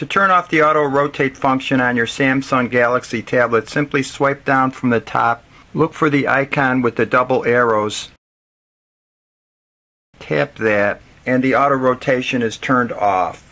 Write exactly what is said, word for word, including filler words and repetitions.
To turn off the auto rotate function on your Samsung Galaxy tablet, simply swipe down from the top, look for the icon with the double arrows, tap that, and the auto rotation is turned off.